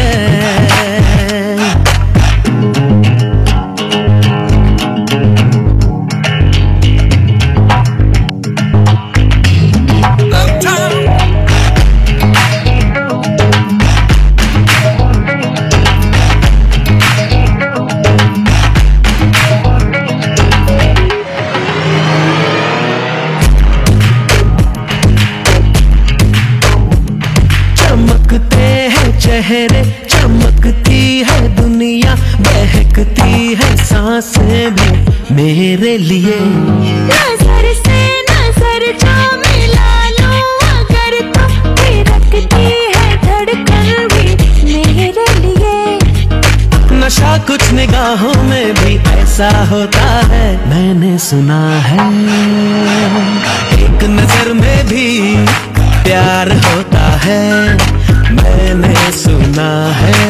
चेहरे चमकती है दुनिया, बहकती है सांसें भी मेरे लिए।
नजर से नजर जो मिला लो अगर तो थिरकती है धड़कन भी मेरे लिए।
नशा कुछ निगाहों में भी ऐसा होता है, मैंने सुना है। एक नजर में भी प्यार होता है, मैंने सुना है।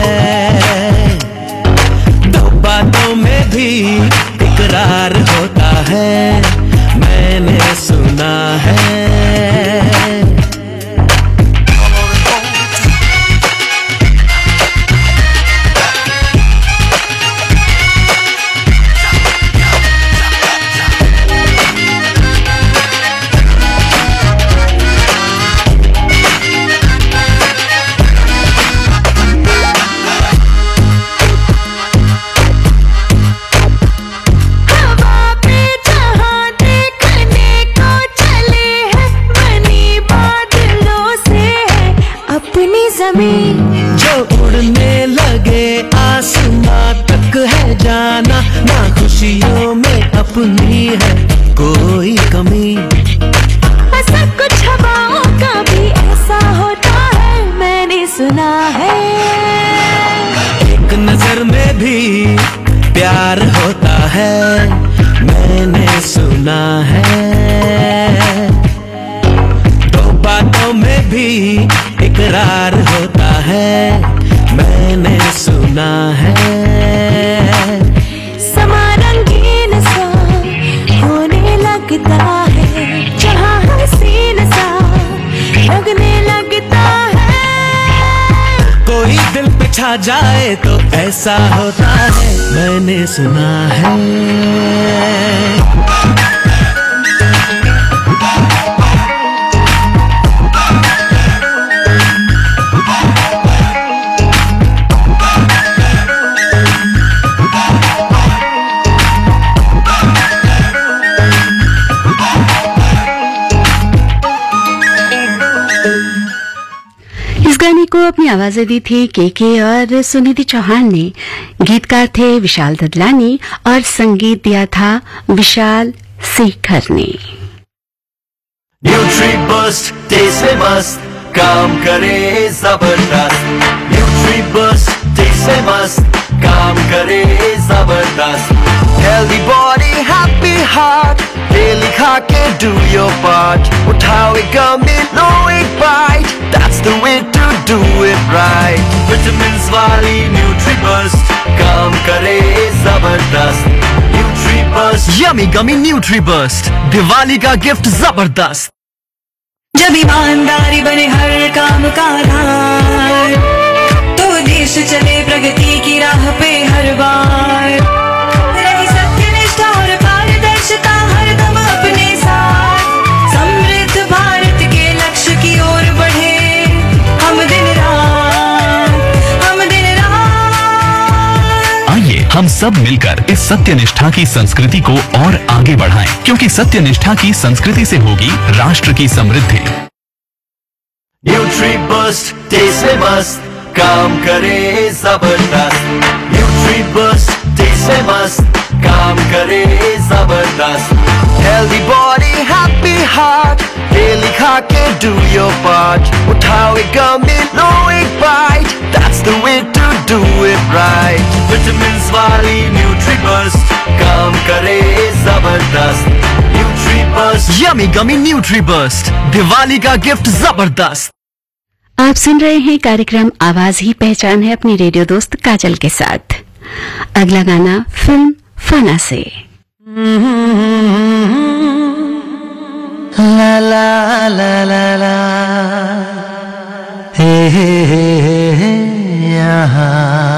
दो बातों में भी इकरार होता है, मैंने सुना है। जो उड़ने लगे आसमां तक है जाना, ना खुशियों में अपनी है कोई कमी।
ऐसा कुछ हवाओं का भी ऐसा होता है, मैंने सुना है।
एक नजर में भी प्यार होता है, मैंने सुना है। दो बातों में भी इकरार होता है, मैंने सुना है।
समा रंगीन सा होने लगता है, जहाँ हसीन सा लगने लगता है।
कोई दिल पे छा जाए तो ऐसा होता है, मैंने सुना है।
गाने को अपनी आवाजें दी थी केके और सुनिधि चौहान ने। गीतकार थे विशाल ददलानी और संगीत दिया था विशाल शेखर ने।
न्यूट्रीबस्ट टेस्ट में मस्त, काम करे जबरदस्त। न्यूट्रीबस्ट टेस्ट में मस्त, काम करे जबरदस्त। Healthy body happy heart, daily खा के डू योर पार्ट। उठाओ एक गमी लो एक bite, that's the way to do it right. Vitamins वाली न्यूट्रीबस्ट, काम करे जबरदस्त। न्यूट्रीबस्ट यमी गमी न्यूट्रीबस्ट, दिवाली का गिफ्ट जबरदस्त।
जब ईमानदारी बने हर काम का आधार, तो देश चले प्रगति की राह पे हर बार। रही सत्यनिष्ठा और पारदर्शिता हरदम अपने साथ, समृद्ध भारत के लक्ष्य की ओर बढ़े हम दिन रात, हम दिन रात।
आइए हम सब मिलकर इस सत्यनिष्ठा की संस्कृति को और आगे बढ़ाएं, क्योंकि सत्यनिष्ठा की संस्कृति से होगी राष्ट्र की समृद्धि।
न्यूट्रीबस्ट टेस्ट में मस्त, काम करे जबरदस्त। न्यूट्रीबस्ट टेस्ट में मस्त, काम करे जबरदस्त। Healthy body happy heart, daily खा के डू योर पार्ट। उठाओ एक गमी लो एक bite, that's the right. Vitamins वाली न्यूट्रीबस्ट काम करे जबरदस्त। न्यूट्रीबस्ट यमी गमी न्यूट्रीबस्ट, दिवाली का गिफ्ट जबरदस्त।
आप सुन रहे हैं कार्यक्रम आवाज ही पहचान है अपनी रेडियो दोस्त काजल के साथ। अगला गाना फिल्म फना से।
ला ला ला ला ला हे हे हे हे यहाँ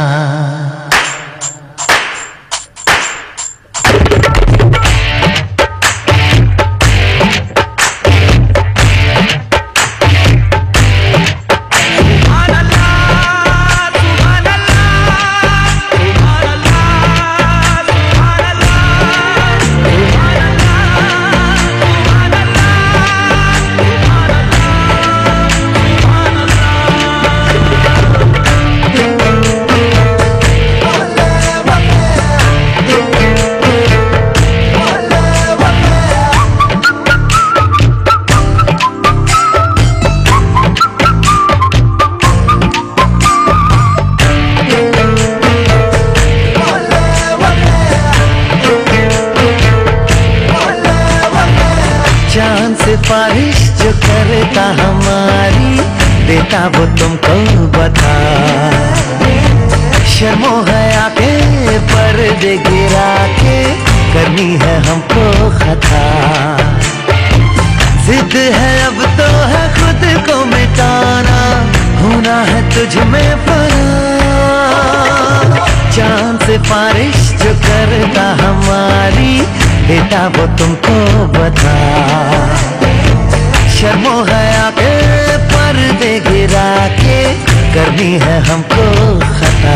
सिफारिश जो करता हमारी देता वो तुमको बता। शर्मो हया के पर्दे गिरा के करनी है हमको खता। जिद है अब तो है खुद को मिटाना, होना है तुझ में पना। चांद सिफारिश जो करता हमारी देता वो तुमको बता। शर्मो हया के पर्दे गिरा के करनी है हमको खता।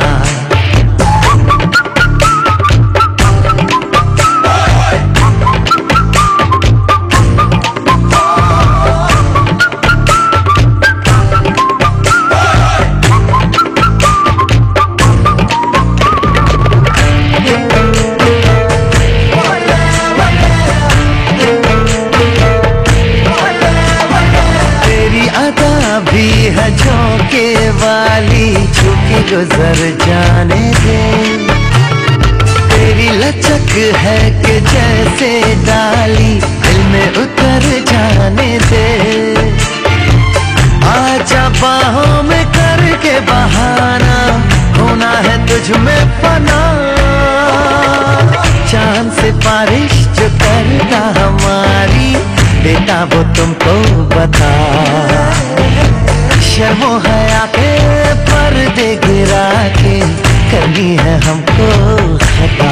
है झोंके वाली झुकी गुजर जाने दे। तेरी लचक है कि जैसे डाली दिल में उतर जाने दे। आजा बाहों में करके बहाना, होना है तुझ में पना। चांद सिफारिश जो करता हमारी देता वो तुमको बता। शर्मो हया के पर्दे गिरा के करनी है हमको खता।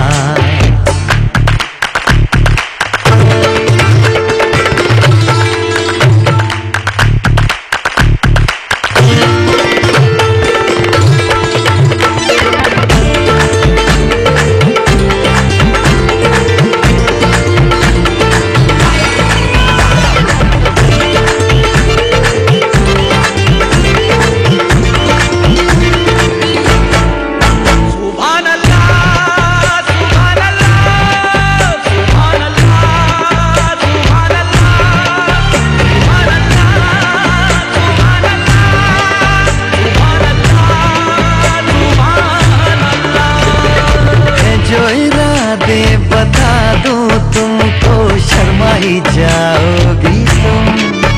बता दूं तुमको शर्मा ही जाओगी तुम।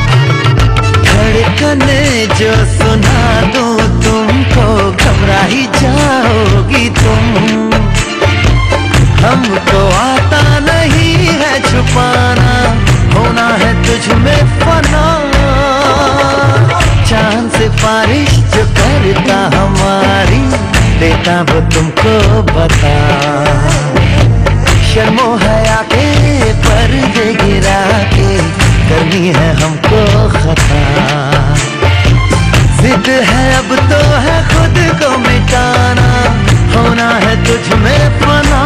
धड़कने जो सुना दूं तुमको घबरा ही जाओगी तुम। हमको आता नहीं है छुपाना, होना है तुझ में फना। चांद सिफारिश जो करता हमारी देता वो तुमको बता। शर्मो हया के पर्दे गिरा के करनी है हमको खता। जिद है अब तो है खुद को मिटाना, होना है तुझ में फना।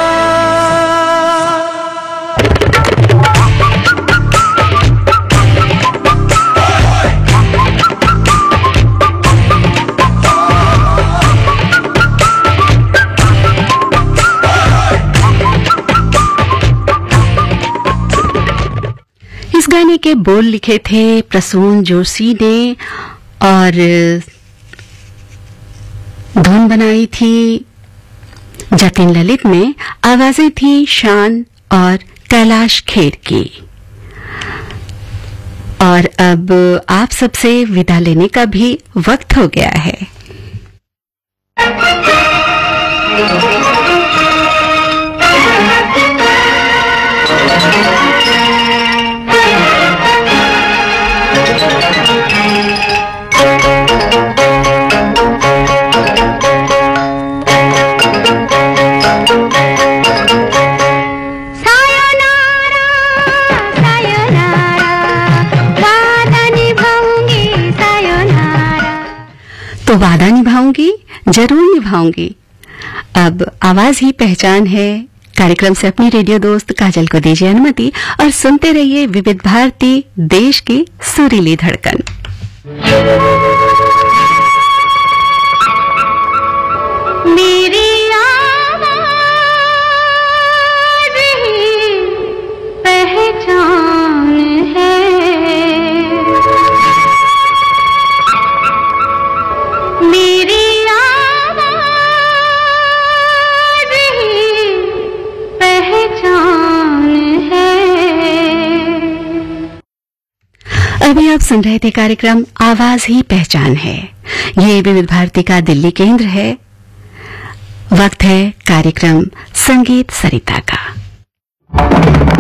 इस गाने के बोल लिखे थे प्रसून जोशी ने और धुन बनाई थी जतिन ललित में, आवाजें थी शान और कैलाश खेर की। और अब आप सबसे विदा लेने का भी वक्त हो गया है। तो वादा निभाऊंगी, जरूर निभाऊंगी। अब आवाज ही पहचान है कार्यक्रम से अपनी रेडियो दोस्त काजल को दीजिए अनुमति और सुनते रहिए विविध भारती, देश की सुरीली धड़कन।
मेरी आवाज ही पहचान है, मेरी आवाज ही पहचान है।
अभी आप सुन रहे थे कार्यक्रम आवाज ही पहचान है। ये विविध भारती का दिल्ली केंद्र है। वक्त है कार्यक्रम संगीत सरिता का।